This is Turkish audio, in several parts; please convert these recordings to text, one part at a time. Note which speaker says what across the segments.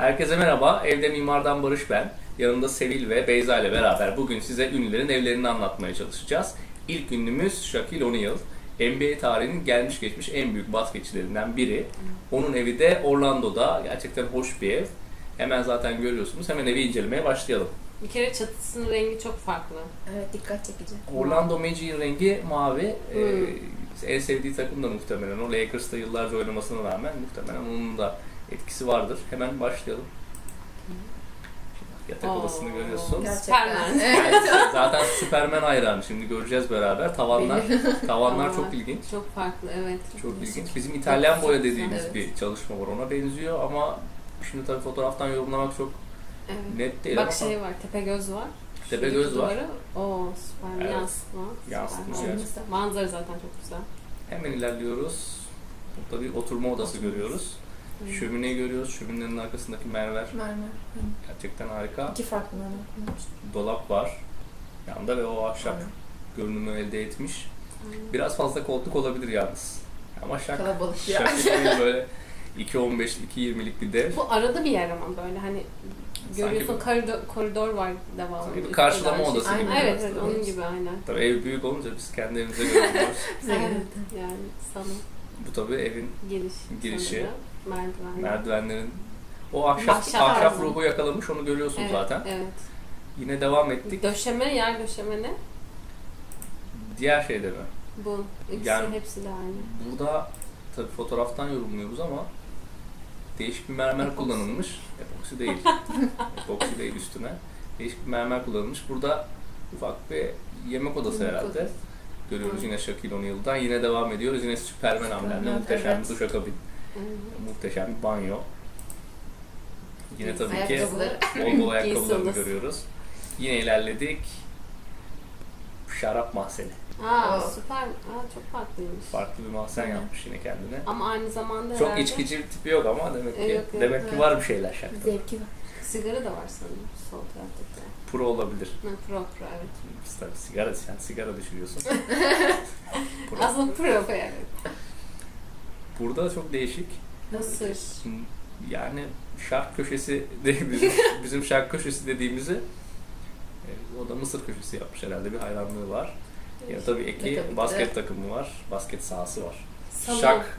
Speaker 1: Herkese merhaba, Evde Mimardan Barış ben. Yanımda Sevil ve Beyza ile beraber bugün size ünlülerin evlerini anlatmaya çalışacağız. İlk ünlümüz Shaquille O'Neal. NBA tarihinin gelmiş geçmiş en büyük basketçilerinden biri. Onun evi de Orlando'da. Gerçekten hoş bir ev. Hemen zaten görüyorsunuz. Hemen evi incelemeye başlayalım.
Speaker 2: Bir kere çatısının rengi çok farklı.
Speaker 3: Evet, dikkat çekici.
Speaker 1: Orlando Magic'in rengi mavi. En sevdiği takım da muhtemelen o. Lakers'ta yıllarca oynamasına rağmen muhtemelen onun da etkisi vardır. Hemen başlayalım. Yatak odasını görüyorsun.
Speaker 2: Superman.
Speaker 1: Zaten Superman hayranı. Şimdi göreceğiz beraber. Tavanlar çok ilginç.
Speaker 2: Çok farklı, evet.
Speaker 1: Çok ilginç. Bizim İtalyan boya dediğimiz
Speaker 3: Evet.
Speaker 1: bir çalışma var. Ona benziyor ama şimdi tabii fotoğraftan yorumlamak çok net değil.
Speaker 2: Bak
Speaker 1: ama
Speaker 2: şey var, Tepegöz var.
Speaker 1: Tepegöz var.
Speaker 2: O Superman
Speaker 1: Evet.
Speaker 2: yansıtma.
Speaker 1: Yansıtma,
Speaker 2: Süper.
Speaker 1: evet.
Speaker 2: Manzara zaten çok güzel.
Speaker 1: Hemen ilerliyoruz. Burada bir oturma odası görüyoruz. Şömine görüyoruz. Şöminenin arkasındaki mermer
Speaker 3: Mermer.
Speaker 1: gerçekten harika.
Speaker 3: İki farklı mermer kullanmıştım.
Speaker 1: Dolap var yanında ve o ahşap
Speaker 3: Aynen.
Speaker 1: görünümü elde etmiş. Biraz fazla koltuk olabilir yalnız. Ama
Speaker 3: Kalabalık ya.
Speaker 1: Şak böyle 2.15'lik, 2.20'lik bir dev.
Speaker 2: Bu arada bir yer ama böyle hani görüyorsun
Speaker 1: Sanki
Speaker 2: koridor var devamlı.
Speaker 1: sanki bir karşılama odası
Speaker 3: gibi.
Speaker 2: Aynen. Evet,
Speaker 3: aslında.
Speaker 2: onun gibi aynen.
Speaker 1: Tabii ev büyük olunca biz kendi evimize görüyoruz.
Speaker 3: Bize
Speaker 2: Evet,
Speaker 3: geldi.
Speaker 2: yani sana
Speaker 1: Bu tabii evin
Speaker 2: girişi. Merdiven.
Speaker 1: merdivenlerin o ahşap
Speaker 2: Ahşap tarzı.
Speaker 1: ruhu yakalamış, onu görüyorsun
Speaker 2: Evet,
Speaker 1: zaten.
Speaker 2: evet.
Speaker 1: Yine devam ettik.
Speaker 2: Yer döşeme ne?
Speaker 1: Diğer şeyde mi?
Speaker 2: Bu. İkisi
Speaker 1: Yani-
Speaker 2: hepsi de aynı.
Speaker 1: Burada tabii fotoğraftan yorumluyoruz ama değişik bir mermer
Speaker 2: Epoksi.
Speaker 1: kullanılmış. Epoksi değil. Epoksi değil üstüne. Değişik bir mermer kullanılmış. Burada ufak bir yemek odası
Speaker 3: Yemek
Speaker 1: herhalde.
Speaker 3: odası.
Speaker 1: Görüyoruz
Speaker 2: Hı.
Speaker 1: yine Shaquille O'Neal'dan. Yine devam ediyoruz. Yine Superman amblemli
Speaker 3: Evet.
Speaker 1: muhteşem bir duşakabin. Muhteşem bir banyo. Yine tabii ki
Speaker 3: Ayakkabıları.
Speaker 1: bol bol ayakkabılarını
Speaker 2: Giysi odası.
Speaker 1: görüyoruz. Yine ilerledik. Şarap mahzeni.
Speaker 2: Süper. Çok farklıymış.
Speaker 1: Farklı bir mahzen
Speaker 3: Aynen.
Speaker 1: yapmış yine kendine.
Speaker 2: Ama aynı zamanda
Speaker 1: Çok
Speaker 2: herhalde
Speaker 1: içkici bir tipi yok ama demek ki
Speaker 2: Yok,
Speaker 1: demek ki
Speaker 3: evet.
Speaker 1: var bir şeyler şarkıda.
Speaker 3: Zevki var.
Speaker 2: sigara da var sanırım sol taraftaki.
Speaker 1: Pro olabilir.
Speaker 2: Pro evet.
Speaker 1: Biz tabii sigara düşürüyorsun. Pro.
Speaker 2: Aslında pro yani.
Speaker 1: Burada çok değişik.
Speaker 2: Mısır.
Speaker 1: Yani şark köşesi bizim şark köşesi dediğimizi o da Mısır köşesi yapmış herhalde, bir hayranlığı var. Ya tabii
Speaker 3: Ve
Speaker 1: iki
Speaker 3: tabii ki
Speaker 1: basket
Speaker 3: de-
Speaker 1: takımı var. Basket sahası var.
Speaker 2: Salon.
Speaker 1: Şark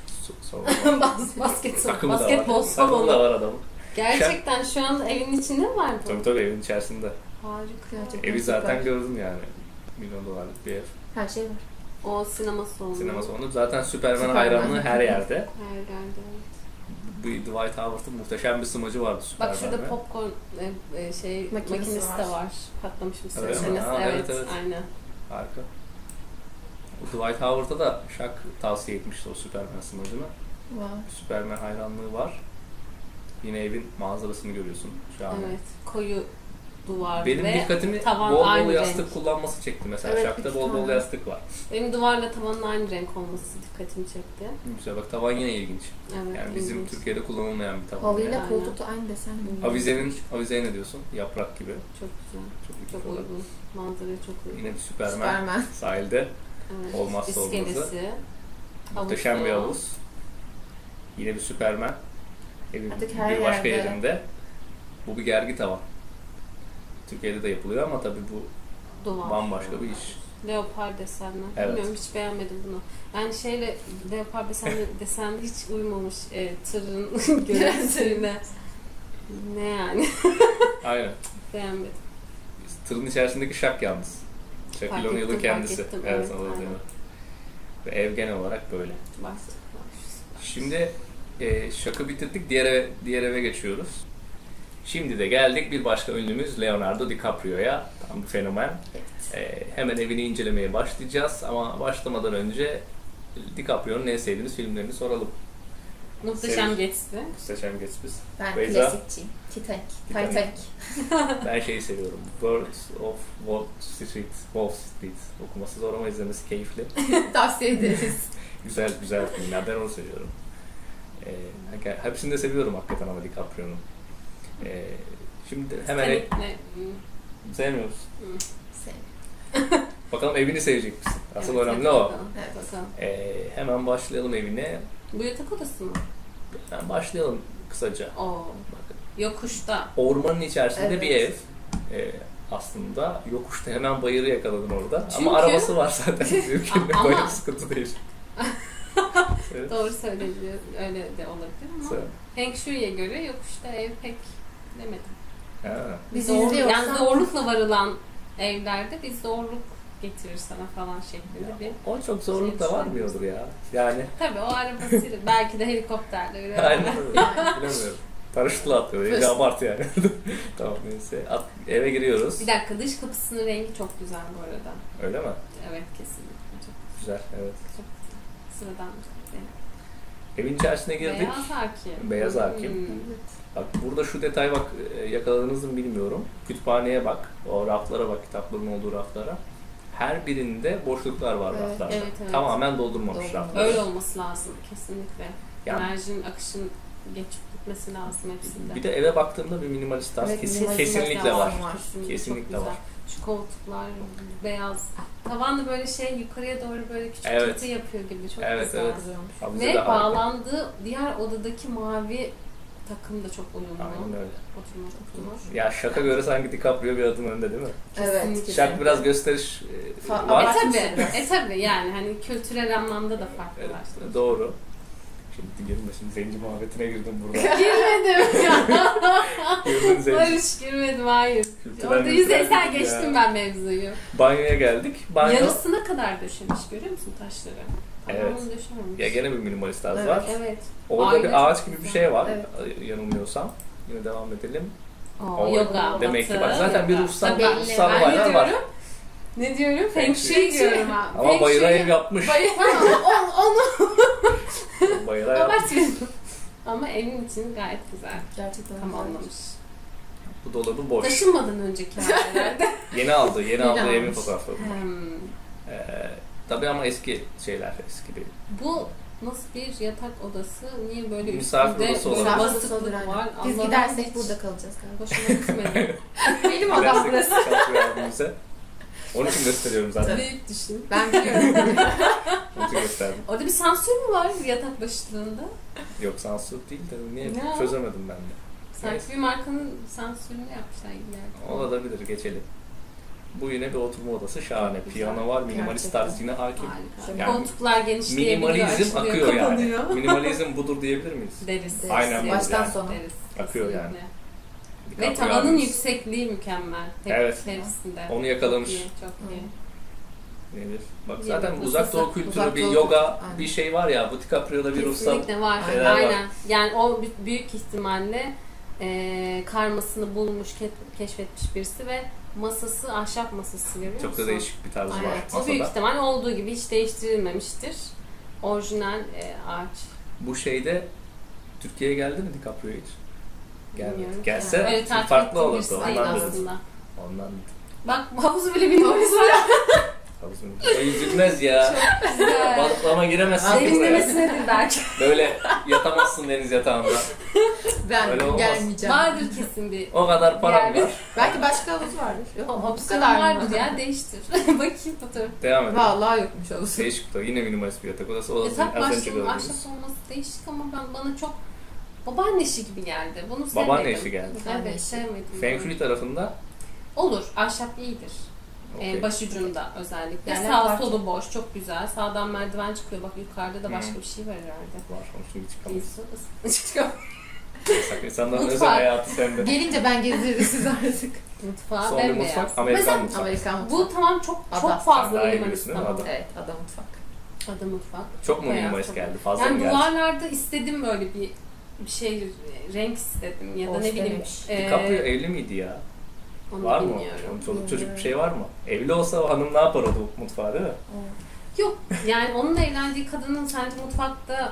Speaker 1: takımı da
Speaker 2: Basketbol
Speaker 1: var. Takımı da
Speaker 2: salonu.
Speaker 1: var adamın.
Speaker 2: Gerçekten şu anda evin içinde mi var bu?
Speaker 1: Tabii evin içerisinde.
Speaker 2: Harika.
Speaker 3: Gerçekten.
Speaker 1: Evi zaten
Speaker 3: Süper.
Speaker 1: gördüm yani. $1.000.000 bir ev.
Speaker 3: Her şey var.
Speaker 2: O sinema salonu.
Speaker 1: Sinema salonu. Zaten Superman
Speaker 3: Superman.
Speaker 1: hayranlığı her yerde.
Speaker 2: Her yerde.
Speaker 1: Bu Dwight Howard'ın muhteşem bir smacı vardı
Speaker 2: Bak
Speaker 1: Superman'de.
Speaker 2: şurada popcorn makinesi
Speaker 3: var.
Speaker 2: de var. Patlamış mısır
Speaker 1: Öyle mi?
Speaker 2: makinesi.
Speaker 1: Aa,
Speaker 2: Evet,
Speaker 1: evet.
Speaker 2: aynen.
Speaker 1: Harika. O Dwight Howard'a da Shaq tavsiye etmişti o Superman smacını.
Speaker 3: Wow.
Speaker 1: Superman hayranlığı var. Yine evin manzarasını görüyorsun şu an.
Speaker 2: Evet. Koyu duvar
Speaker 1: Benim
Speaker 2: ve
Speaker 1: dikkatimi
Speaker 2: tavan
Speaker 1: bol bol
Speaker 2: aynı
Speaker 1: yastık
Speaker 2: renk.
Speaker 1: kullanması çekti mesela.
Speaker 3: Evet,
Speaker 1: Shaq'ta
Speaker 3: iki
Speaker 1: bol bol
Speaker 3: tane.
Speaker 1: yastık var.
Speaker 2: Benim duvarla tavanın aynı renk olması dikkatimi çekti.
Speaker 1: Güzel, bak tavan yine ilginç.
Speaker 2: Evet.
Speaker 1: Yani bizim
Speaker 2: ilginç.
Speaker 1: Türkiye'de kullanılmayan bir tavan.
Speaker 3: Halıyla
Speaker 2: Aynen.
Speaker 3: koltuk da aynı desen.
Speaker 1: Avizeye ne diyorsun? Yaprak gibi.
Speaker 2: Çok güzel.
Speaker 1: Çok,
Speaker 2: Çok
Speaker 1: güzel.
Speaker 2: uygun. Manzaraya çok uygun.
Speaker 1: Yine bir Superman,
Speaker 3: Superman.
Speaker 1: sahilde.
Speaker 2: Evet.
Speaker 1: Olmazsa olmazı.
Speaker 2: İskelesi.
Speaker 1: Muhteşem bir
Speaker 2: Havuzu.
Speaker 1: havuz. Yine bir Superman. Evin
Speaker 3: Artık her
Speaker 1: bir başka
Speaker 3: yerde.
Speaker 1: yerinde. Bu bir gergi tavan. Türkiye'de de yapılıyor ama tabii bu
Speaker 2: Duvar.
Speaker 1: bambaşka bir iş.
Speaker 2: Leopar desenli.
Speaker 1: Evet.
Speaker 2: Bilmiyorum, hiç beğenmedim bunu. Yani leopar desenli hiç uymamış tırın görüntüsüne. Ne yani?
Speaker 1: Aynen.
Speaker 2: Beğenmedim.
Speaker 1: Tırın içerisindeki Shaq yalnız.
Speaker 2: Fark
Speaker 1: Shaquille O'Neal'ın
Speaker 2: ettim,
Speaker 1: kendisi.
Speaker 2: fark ettim.
Speaker 1: Evet,
Speaker 2: Evet,
Speaker 1: evet,
Speaker 2: aynen.
Speaker 1: evet. Ve ev genel olarak böyle.
Speaker 2: Bak.
Speaker 1: Şimdi Shaq'ı bitirdik. Diğer eve geçiyoruz. Şimdi de geldik bir başka ünlümüz Leonardo DiCaprio'ya. Tam bir fenomen. Hemen evini incelemeye başlayacağız ama başlamadan önce DiCaprio'nun en sevdiğiniz filmlerini soralım.
Speaker 2: Muhteşem
Speaker 1: Sevim.
Speaker 2: Gatsby.
Speaker 1: Muhteşem Gatsby.
Speaker 3: Ben
Speaker 1: Beyza?
Speaker 3: klasikçiyim. Titanic.
Speaker 1: Titanic.
Speaker 3: Titanic.
Speaker 1: Ben şeyi seviyorum. Birds of Wall Street. Okuması zor ama izlemesi keyifli.
Speaker 3: Tavsiye ederiz.
Speaker 1: Güzel filmler. Ben onu seviyorum. Hepsini de seviyorum hakikaten ama DiCaprio'nun. Şimdi hemen
Speaker 2: Titanic'le,
Speaker 1: sevmiyoruz.
Speaker 3: Sevmiyorum.
Speaker 1: Bakalım evini sevecek misin? Asıl
Speaker 2: evet,
Speaker 1: önemli o.
Speaker 2: bakalım,
Speaker 3: Evet.
Speaker 2: bakalım.
Speaker 1: Hemen başlayalım evine.
Speaker 2: Bu yatak odası mı?
Speaker 1: Hemen başlayalım. kısaca.
Speaker 2: Oo.
Speaker 1: Bakın.
Speaker 2: Yokuşta.
Speaker 1: Ormanın içerisinde
Speaker 3: Evet.
Speaker 1: bir ev. Aslında yokuşta hemen bayırı yakaladın orada.
Speaker 2: Çünkü-
Speaker 1: Ama arabası var zaten. Mümkün
Speaker 2: Ama-
Speaker 1: bayır sıkıntı değil. Evet.
Speaker 2: Doğru söyleniyor. Öyle de olabilir ama
Speaker 1: Söyle.
Speaker 2: Feng Shui'ye göre yokuşta ev pek demedim.
Speaker 1: Ha.
Speaker 3: Biz
Speaker 2: Zor,
Speaker 3: izliyorsak-
Speaker 2: yani zorlukla varılan evlerde bir zorluk getirir sana falan şeklinde bir.
Speaker 1: O çok zorluk da varmıyordur ya. Yani
Speaker 2: Tabii o arabasıyla belki de helikopterle öyle.
Speaker 1: aynen öyle. Bilemiyorum. Paraşütle atlıyor. İyice abart yani. Tamam neyse. Eve giriyoruz.
Speaker 2: Bir dakika, dış kapısının rengi çok güzel bu arada.
Speaker 1: Öyle mi?
Speaker 2: Evet, kesinlikle çok
Speaker 1: Güzel. Evet.
Speaker 2: çok güzel. Sıradan bir renk.
Speaker 1: Evin içerisine girdik.
Speaker 2: Beyaz hakim.
Speaker 1: Beyaz hakim.
Speaker 2: Hmm.
Speaker 1: Bak burada şu detay bak yakaladınız mı bilmiyorum. Kütüphaneye bak. O raflara bak. Kitapların olduğu raflara. Her birinde boşluklar var
Speaker 3: Evet,
Speaker 1: raflarda.
Speaker 2: evet.
Speaker 1: Tamamen doldurmamış
Speaker 3: Doldurmamış.
Speaker 1: rafları.
Speaker 2: Öyle olması lazım kesinlikle.
Speaker 1: Yani-
Speaker 2: Enerjinin, akışın geçip gitmesi lazım hepsinde.
Speaker 1: Bir de eve baktığımda bir minimalist tarz
Speaker 3: Evet, minimalist
Speaker 1: kesinlikle
Speaker 3: tarz
Speaker 1: var.
Speaker 3: var.
Speaker 1: Kesinlikle
Speaker 2: çok
Speaker 1: var.
Speaker 2: güzel. Şu koltuklar beyaz. Tavan da böyle yukarıya doğru böyle küçük
Speaker 1: Evet.
Speaker 2: çatı yapıyor gibi, çok
Speaker 1: Evet,
Speaker 2: güzel.
Speaker 1: evet.
Speaker 3: Güzelmiş.
Speaker 1: Abi bize de
Speaker 2: Ve
Speaker 1: harika.
Speaker 2: bağlandığı diğer odadaki mavi takım da çok uyumlu.
Speaker 1: Aynen öyle.
Speaker 2: Oturmuş.
Speaker 1: Ya şaka göre sanki DiCaprio bir adım önde değil mi?
Speaker 3: Evet.
Speaker 1: Şak biraz gösteriş
Speaker 3: Fa-
Speaker 1: var.
Speaker 2: Tabi yani hani kültürel anlamda da farklılar.
Speaker 1: Evet, doğru. Şimdi girme, şimdi zenci muhabbetine girdim burada.
Speaker 2: Girmedim ya.
Speaker 1: Girdin zenci.
Speaker 2: Barış girmedim, hayır.
Speaker 1: Kültürel
Speaker 2: Orada yüzeysel
Speaker 1: kültürel ya.
Speaker 2: geçtim ben mevzuyu.
Speaker 1: Banyoya geldik. Banyo.
Speaker 2: Yarısına kadar döşemiş, görüyor musun taşları?
Speaker 1: Evet.
Speaker 2: Tamamını döşememiş.
Speaker 1: Ya gene bir minimalist tarz
Speaker 3: Evet.
Speaker 1: var.
Speaker 2: Evet.
Speaker 1: Orada
Speaker 2: Aynen,
Speaker 1: bir ağaç
Speaker 2: çok
Speaker 1: gibi bir
Speaker 2: güzel.
Speaker 1: şey var.
Speaker 3: Evet.
Speaker 1: Yanılmıyorsam. Yine devam edelim.
Speaker 2: O, yoga,
Speaker 1: Demek ki
Speaker 2: batı,
Speaker 1: bak zaten bir
Speaker 2: yoga.
Speaker 1: ruhsal,
Speaker 2: Tabii,
Speaker 1: ruhsal
Speaker 2: ben
Speaker 1: olaylar
Speaker 2: ne
Speaker 1: var.
Speaker 2: diyorum? Ne diyorum?
Speaker 1: Feng
Speaker 2: Feng
Speaker 1: Shui.
Speaker 2: Shui diyorum ha.
Speaker 1: Ama
Speaker 2: Feng
Speaker 1: bayıra
Speaker 2: Shui-
Speaker 1: ev yapmış.
Speaker 2: Onu
Speaker 1: Bayıra yapmış.
Speaker 2: abartmayalım. Ama evin için gayet güzel.
Speaker 3: Gerçekten
Speaker 2: Tamamlamış.
Speaker 1: Bu dolabı boş.
Speaker 2: Taşınmadan önceki hallerde.
Speaker 1: Yeni aldı evin
Speaker 3: almış.
Speaker 1: fotoğrafları. Tabii ama eski şeyler, eski bir.
Speaker 2: Bu nasıl bir yatak odası? Niye böyle
Speaker 1: Misafir
Speaker 2: üstünde
Speaker 1: odası
Speaker 2: böyle
Speaker 1: olabilir.
Speaker 2: basıklık var?
Speaker 3: Biz
Speaker 2: Allah'ım,
Speaker 3: gidersek
Speaker 2: hiç
Speaker 3: burada kalacağız galiba.
Speaker 2: Hoşuma gitmedi. Benim odam
Speaker 1: Gidersek
Speaker 2: burası.
Speaker 1: Şarkı abimize. Onun için gösteriyorum zaten.
Speaker 2: Büyük düşün.
Speaker 3: Ben biliyorum.
Speaker 1: Onun için gösterdim.
Speaker 2: Orada bir sansür mü var yatak başlığında?
Speaker 1: Yok sansür değil de niye
Speaker 2: Ya.
Speaker 1: çözemedim ben de.
Speaker 2: Sanki
Speaker 1: Neyse.
Speaker 2: bir markanın sansürünü yapmışlar gibi geldi.
Speaker 1: Olabilir geçelim. Bu yine bir oturma odası şahane.
Speaker 2: Çok
Speaker 1: Piyano
Speaker 2: güzel.
Speaker 1: var, minimalist
Speaker 3: Gerçekten.
Speaker 1: tarz yine hakim.
Speaker 2: Harika.
Speaker 1: Yani
Speaker 2: Koltuklar genişleyebiliyor,
Speaker 1: Minimalizm
Speaker 2: açılıyor,
Speaker 1: akıyor yani.
Speaker 2: kapanıyor.
Speaker 1: Minimalizm budur diyebilir miyiz?
Speaker 2: Deriz.
Speaker 1: Aynen
Speaker 3: Deriz. Baştan
Speaker 1: yani.
Speaker 3: sona.
Speaker 2: Deriz.
Speaker 1: Akıyor
Speaker 2: Kesinlikle.
Speaker 1: yani.
Speaker 2: Ve
Speaker 1: DiCaprio
Speaker 2: tavanın
Speaker 1: abimiz
Speaker 2: yüksekliği mükemmel.
Speaker 1: Evet.
Speaker 2: Hepsinde.
Speaker 1: Onu yakalamış.
Speaker 2: Çok iyi, çok iyi.
Speaker 1: Nedir? Bak
Speaker 2: Yeni
Speaker 1: zaten
Speaker 2: masası.
Speaker 1: uzak doğu kültürü,
Speaker 3: Uzak
Speaker 1: bir
Speaker 3: doğu
Speaker 1: yoga,
Speaker 3: kültürü,
Speaker 1: bir şey var ya, bu DiCaprio'da bir ruhsal.
Speaker 2: Kesinlikle var.
Speaker 1: şeyler var.
Speaker 2: Aynen. Yani o büyük ihtimalle karmasını bulmuş, keşfetmiş birisi ve masası ahşap masası, görüyor
Speaker 1: Çok
Speaker 2: musun?
Speaker 1: da değişik bir tarzı
Speaker 2: Aynen.
Speaker 1: var
Speaker 2: O büyük
Speaker 1: masada.
Speaker 2: ihtimal olduğu gibi hiç değiştirilmemiştir. Orijinal ağaç.
Speaker 1: Bu şeyde Türkiye'ye geldi mi DiCaprio hiç? Gelmedi.
Speaker 2: Bilmiyorum.
Speaker 1: Gelse
Speaker 2: Öyle takip
Speaker 1: farklı
Speaker 2: ettiğim
Speaker 1: olurdu.
Speaker 2: birisi
Speaker 1: Ondan
Speaker 2: değil
Speaker 1: dedim.
Speaker 2: aslında.
Speaker 1: Ondan
Speaker 2: Bak havuzu bile bilmiyoruz.
Speaker 1: O yüzülmez ya.
Speaker 2: Güzel.
Speaker 1: Balıklama giremezsin buraya.
Speaker 2: Derinlemesinedir belki.
Speaker 1: Böyle yatamazsın deniz yatağında.
Speaker 3: Ben
Speaker 1: Öyle olmaz.
Speaker 3: gelmeyeceğim.
Speaker 2: Vardır kesin bir.
Speaker 1: O kadar param
Speaker 2: Yani-
Speaker 1: var.
Speaker 3: Belki başka havuz vardır. Yok, bu
Speaker 2: Opsiyon
Speaker 3: kadar
Speaker 2: vardır
Speaker 3: mı?
Speaker 2: ya, değiştir. Bakayım fotoğraf.
Speaker 1: Devam edelim.
Speaker 3: Vallahi yokmuş havuz.
Speaker 1: Değişik bir yine minimalist bir yatak odası. O
Speaker 2: Yatak
Speaker 1: az önce
Speaker 2: başlığının
Speaker 1: gördüğünüz.
Speaker 2: ahşap olması değişik ama bana çok babaanne işi gibi geldi. Bunu sevmedim.
Speaker 1: Babaanne işi geldi.
Speaker 2: Evet, sevmedim.
Speaker 1: Feng Shui tarafında
Speaker 2: Olur, ahşap iyidir.
Speaker 1: okey.
Speaker 2: Başucunda özellikle.
Speaker 3: Yani
Speaker 2: Sağ
Speaker 3: parça-
Speaker 2: solu boş, çok güzel. Sağdan merdiven çıkıyor. Bak yukarıda da başka bir şey var herhalde.
Speaker 1: var. Onun için çıkamaz.
Speaker 2: Çıkıyor.
Speaker 1: Sak insanların
Speaker 2: Mutfak.
Speaker 1: özel hayatı sende.
Speaker 3: Gelince ben gezdiririm siz artık.
Speaker 2: Mutfağı
Speaker 1: Son bir
Speaker 2: bembeyaz.
Speaker 1: mutfak, Amerikan
Speaker 2: Mesela
Speaker 1: mutfak.
Speaker 3: Amerikan mutfak.
Speaker 2: bu tamam çok
Speaker 3: Ada.
Speaker 2: fazla
Speaker 1: Sen daha iyi
Speaker 2: minimalist
Speaker 1: biliyorsun değil mi?
Speaker 2: tamam.
Speaker 1: Ada.
Speaker 3: Evet, ada mutfak.
Speaker 2: Ada mutfak.
Speaker 1: Çok mu
Speaker 2: Beyaz,
Speaker 1: minimalist
Speaker 2: çok.
Speaker 1: geldi? Fazla
Speaker 2: Yani
Speaker 1: mı geldi?
Speaker 2: duvarlarda istedim böyle bir şey, renk istedim ya da
Speaker 3: Hoş
Speaker 2: ne bileyim.
Speaker 3: demiş.
Speaker 1: DiCaprio evli miydi ya?
Speaker 2: Onu
Speaker 1: Var mı?
Speaker 2: bilmiyorum.
Speaker 1: Onun çoluk çocuk bir şey var mı? Evli olsa o hanım ne yapar o mutfağı değil mi?
Speaker 2: Yok yani onunla evlendiği kadının sence mutfakta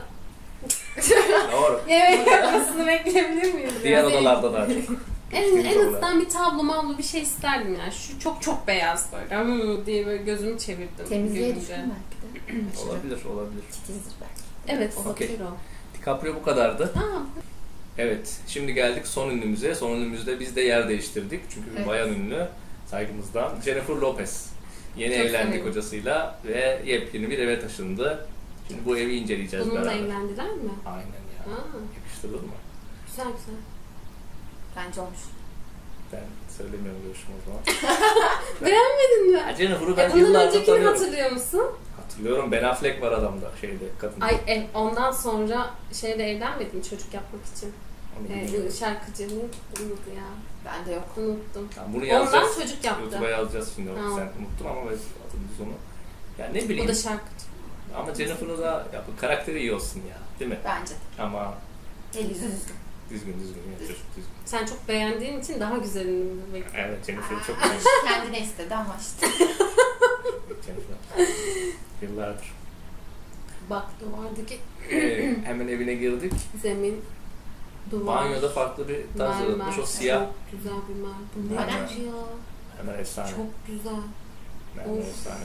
Speaker 1: Doğru.
Speaker 2: yemek yapmasını bekleyebilir miyiz?
Speaker 1: Diğer
Speaker 2: Yani
Speaker 1: odalarda daha çok.
Speaker 2: en azından bir tablo mablo bir şey isterdim yani. Şu çok beyaz böyle diye böyle gözümü çevirdim.
Speaker 3: Temizliğe
Speaker 2: görünce.
Speaker 3: düşkün belki de. Aşırı
Speaker 1: Olabilir.
Speaker 3: Titizdir belki.
Speaker 2: Evet
Speaker 1: Okey.
Speaker 2: olabilir o.
Speaker 1: DiCaprio bu kadardı.
Speaker 2: Aa,
Speaker 1: Evet, şimdi geldik son ünlümüze. Son ünlümüzde biz de yer değiştirdik. Çünkü bir
Speaker 3: Evet.
Speaker 1: bayan ünlü saygımızdan. Jennifer Lopez. Yeni
Speaker 2: Çok
Speaker 1: evlendik
Speaker 2: severim.
Speaker 1: kocasıyla ve yepyeni bir eve taşındı. Şimdi bu evi inceleyeceğiz
Speaker 2: bununla
Speaker 1: beraber.
Speaker 2: evlendiler mi?
Speaker 1: Aynen ya.
Speaker 2: Aa,
Speaker 1: Yakıştırılır mı?
Speaker 2: Güzel güzel.
Speaker 3: Bence olmuş.
Speaker 1: Ben söylemiyorum görüşüm o zaman.
Speaker 2: Beğenmedin mi?
Speaker 1: Ya Jennifer'ı ben
Speaker 2: Bundan
Speaker 1: yıllardır
Speaker 2: öncekini
Speaker 1: tanıyorum.
Speaker 2: hatırlıyor musun?
Speaker 1: Hatırlıyorum. Ben Affleck var adamda şeyde kadın.
Speaker 2: Ay ondan sonra şeyle evlenmedin çocuk yapmak için.
Speaker 1: Onu bilmiyorum.
Speaker 2: Şarkıcının unuttu ya.
Speaker 3: Bende yok.
Speaker 2: Unuttum.
Speaker 1: Ya bunu
Speaker 2: Ondan
Speaker 1: yazacağız.
Speaker 2: çocuk yaptı.
Speaker 1: YouTube'a yazacağız şimdi.
Speaker 2: Tamam.
Speaker 1: Sen unuttun ama biz hatırlıyoruz onu. Ya ne
Speaker 2: O
Speaker 1: bileyim.
Speaker 2: da şarkıcı.
Speaker 1: Ama Jennifer'ın da ya bu karakteri iyi olsun ya. Değil mi?
Speaker 3: Bence.
Speaker 1: Ama
Speaker 3: El yüzü düzgün.
Speaker 1: düzgün ya, çocuk düzgün.
Speaker 2: Sen çok beğendiğin için daha güzelini bekliyorum.
Speaker 1: Evet Jennifer'ı çok beğendim.
Speaker 3: Kendine istedi ama işte.
Speaker 1: Jennifer. Yıllardır.
Speaker 2: Bak duvardaki
Speaker 1: Hemen evine girdik.
Speaker 2: zemin, duvar,
Speaker 1: Banyoda farklı bir tarz
Speaker 2: mermer.
Speaker 1: yaratmış. O siyah.
Speaker 2: Çok güzel bir mermer. Bu ne
Speaker 1: Mermer.
Speaker 2: ya?
Speaker 1: Hemen efsane.
Speaker 2: Çok güzel.
Speaker 1: Mermer
Speaker 2: Of.
Speaker 1: efsane.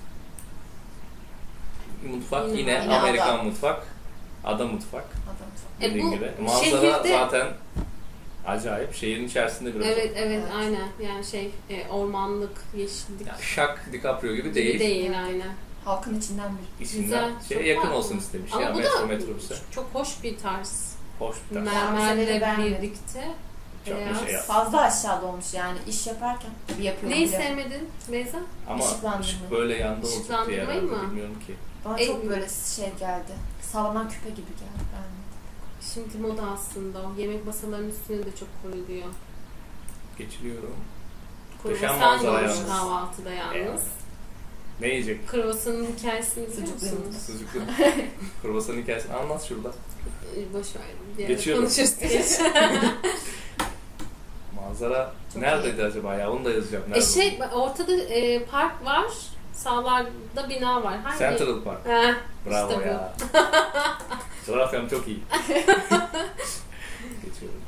Speaker 1: Mutfak
Speaker 2: Yine
Speaker 1: yine
Speaker 3: ada.
Speaker 1: Amerikan mutfak. Ada mutfak.
Speaker 3: Adam çok.
Speaker 1: Dediğin
Speaker 2: bu
Speaker 1: gibi. Manzara
Speaker 2: şehirde-
Speaker 1: zaten acayip. Şehrin içerisinde biraz.
Speaker 2: Evet evet
Speaker 3: Evet.
Speaker 2: aynen. Yani ormanlık, yeşillik
Speaker 1: Yani Shaq DiCaprio gibi
Speaker 2: gibi
Speaker 1: değil.
Speaker 2: değil aynen.
Speaker 3: Halkın içinden biri.
Speaker 1: İçinden
Speaker 2: Güzel,
Speaker 1: şeye
Speaker 2: çok
Speaker 1: yakın
Speaker 2: farklı.
Speaker 1: olsun istemiş
Speaker 2: Ama
Speaker 1: ya
Speaker 2: bu
Speaker 1: metro
Speaker 2: da
Speaker 1: metrobüse.
Speaker 2: çok hoş bir tarz.
Speaker 1: Hoş bir tarz.
Speaker 2: Mermerle
Speaker 3: beğenmedim.
Speaker 2: birlikte.
Speaker 1: Çok
Speaker 2: beyaz.
Speaker 1: bir şey yap.
Speaker 3: Fazla aşağıda olmuş yani iş yaparken. Bir yapıyorum
Speaker 2: Neyi
Speaker 3: bile.
Speaker 2: sevmedin Beyza?
Speaker 1: Ama
Speaker 3: Işıklandırma.
Speaker 1: ışık böyle yanda olacak diye
Speaker 2: Işıklandırmayı
Speaker 1: herhalde
Speaker 2: mı?
Speaker 1: bilmiyorum ki.
Speaker 3: Bana
Speaker 2: En-
Speaker 3: çok böyle şey geldi. Sallanan küpe gibi geldi. Ben
Speaker 2: Şimdi moda aslında o. Yemek masalarının üstüne de çok koyuluyor.
Speaker 1: Geçiriyorum.
Speaker 2: Kruvasan
Speaker 1: manzara
Speaker 2: olmuş
Speaker 1: yalnız.
Speaker 2: kahvaltıda yalnız.
Speaker 1: Evet. Ne yiyecek?
Speaker 2: Kruvasanın hikayesini biliyor
Speaker 3: Sucuklu
Speaker 2: musunuz?
Speaker 1: Sucuklu. Kruvasanın hikayesini anlat şurada.
Speaker 2: Boş ver. Bir ara
Speaker 1: Geçiyorum.
Speaker 2: konuşuruz.
Speaker 1: Manzara
Speaker 3: Çok
Speaker 1: neredeydi acaba ya? Onu da yazacağım. Nerede?
Speaker 2: Ortada park var. Sağlarda bina var. Hangi?
Speaker 1: Central Park.
Speaker 2: Heh,
Speaker 1: Bravo
Speaker 2: işte bu.
Speaker 1: ya. Coğrafyam çok iyi. Geçiyorum.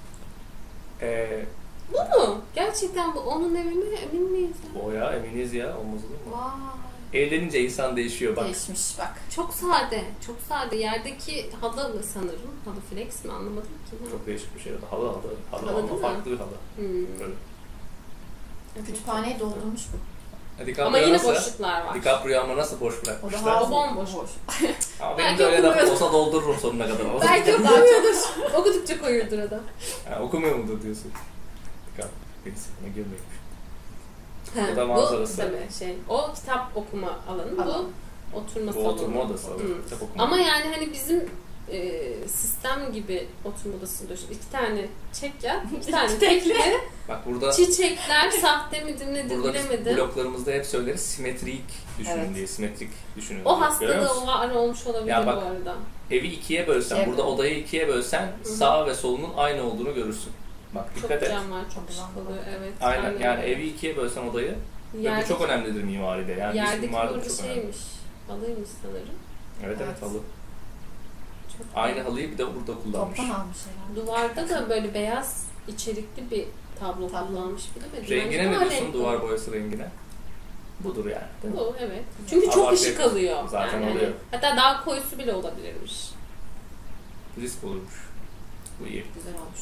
Speaker 2: Bu mu? Gerçekten bu onun evi mi? Emin miyiz?
Speaker 1: O ya eminiz ya. Olmaz olur mu?
Speaker 2: Vay.
Speaker 1: Evlenince insan değişiyor bak.
Speaker 3: değişmiş bak.
Speaker 2: Çok sade. Çok sade. Yerdeki halı sanırım. Halı flex mi anlamadım ki.
Speaker 1: Çok değişik bir şey. Halı
Speaker 2: Halı
Speaker 1: ama
Speaker 2: değil mi?
Speaker 1: farklı bir halı.
Speaker 2: Hmm.
Speaker 1: Böyle.
Speaker 3: Kütüphaneyi doldurmuş bu.
Speaker 1: DiCaprio
Speaker 2: Ama yine
Speaker 1: nasıl?
Speaker 2: boşluklar var.
Speaker 1: DiCaprio ama nasıl boş
Speaker 3: O da
Speaker 1: bırakmışlar?
Speaker 3: hazır.
Speaker 2: bomboş.
Speaker 1: Ama benim
Speaker 2: Belki
Speaker 1: de öyle lafım
Speaker 2: okumuyordur.
Speaker 1: olsa doldururum sonuna kadar.
Speaker 2: Belki okumuyordur. Okudukça koyuyordur adam.
Speaker 1: Ha, okumuyor mudur diyorsun? DiCaprio. Birisi buna girmeymiş.
Speaker 2: Ha,
Speaker 1: O da manzarası.
Speaker 2: Bu tabii o kitap okuma alanı.
Speaker 3: Alan.
Speaker 2: Bu oturma
Speaker 1: Bu
Speaker 2: salonu.
Speaker 1: oturma odası.
Speaker 2: Hı.
Speaker 1: Kitap okuma.
Speaker 2: Ama yani hani bizim sistem gibi oturma odası düşün. 2 tane çek ya. 2 tane tekli.
Speaker 1: Bak burada
Speaker 2: Çiçekler sahte midir nedir
Speaker 1: burada biz
Speaker 2: bilemedim.
Speaker 1: bloklarımızda hep söyleriz simetrik düşünün
Speaker 3: Evet.
Speaker 1: diye. Simetrik düşünün
Speaker 2: O
Speaker 1: diye.
Speaker 2: hastada
Speaker 1: Görüyor musun?
Speaker 2: o var olmuş olabilir
Speaker 1: Ya bak,
Speaker 2: bu arada.
Speaker 1: Evi ikiye bölsen,
Speaker 3: İkiye
Speaker 1: burada
Speaker 3: böl.
Speaker 1: odayı ikiye bölsen sağ ve solunun aynı olduğunu görürsün. Bak
Speaker 2: Çok
Speaker 1: dikkat et.
Speaker 2: cam var, çok
Speaker 3: Çok
Speaker 2: ışık
Speaker 3: cam var.
Speaker 2: oluyor. Evet.
Speaker 1: Aynen yani
Speaker 2: öyle.
Speaker 1: evi ikiye bölsen odayı ve
Speaker 2: Yerdeki-
Speaker 1: bu çok önemlidir mimaride. Yani iç
Speaker 2: Yerdeki
Speaker 1: mimaride
Speaker 2: burada
Speaker 1: çok önemli.
Speaker 2: şeymiş. Halıymış sanırım.
Speaker 1: Evet
Speaker 3: Evet.
Speaker 1: halı.
Speaker 2: Çok
Speaker 1: Aynı halıyı bir de burada kullanmış.
Speaker 3: Toptan almış herhalde.
Speaker 2: Duvarda da böyle beyaz içerikli bir tablo kullanmış bilemedim.
Speaker 1: Rengine
Speaker 2: Bence
Speaker 1: ne
Speaker 2: daha
Speaker 1: diyorsun
Speaker 2: renkli.
Speaker 1: duvar boyası rengine? Budur yani. Değil mi?
Speaker 2: Bu evet. Çünkü çok
Speaker 1: Abartı
Speaker 2: ışık
Speaker 1: yakın.
Speaker 2: alıyor.
Speaker 1: Zaten
Speaker 2: yani
Speaker 1: oluyor.
Speaker 2: Hatta daha koyusu bile olabilirmiş.
Speaker 1: Risk olurmuş. Bu iyi.
Speaker 3: Güzel olmuş.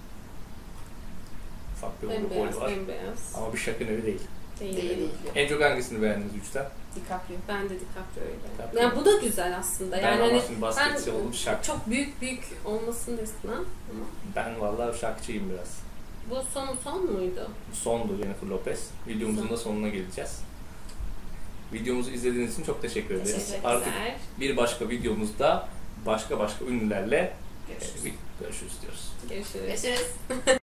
Speaker 1: Ufak bir boy
Speaker 2: Bembeyaz,
Speaker 1: var.
Speaker 2: bembeyaz.
Speaker 1: Ama bir şakın evi değil.
Speaker 2: Değil.
Speaker 3: Değil.
Speaker 1: En çok hangisini beğendiniz üçten?
Speaker 3: DiCaprio.
Speaker 2: Ben de DiCaprio'yu
Speaker 1: DiCaprio.
Speaker 2: beğendim. Yani bu da güzel aslında.
Speaker 1: Ben
Speaker 2: Yani
Speaker 1: ama
Speaker 2: hani
Speaker 1: şimdi basketçi oldum şak.
Speaker 2: çok büyük olmasını da istemem. Ama
Speaker 1: Ben vallahi şakçıyım biraz.
Speaker 2: bu son muydu?
Speaker 1: Sondu Jennifer Lopez. Videomuzun da sonuna geleceğiz. Videomuzu izlediğiniz için çok teşekkür ederiz.
Speaker 3: Teşekkürler.
Speaker 1: Artık bir başka videomuzda başka ünlülerle
Speaker 3: Görüşürüz.
Speaker 1: görüşürüz diyoruz.
Speaker 2: Görüşürüz.
Speaker 3: Görüşürüz.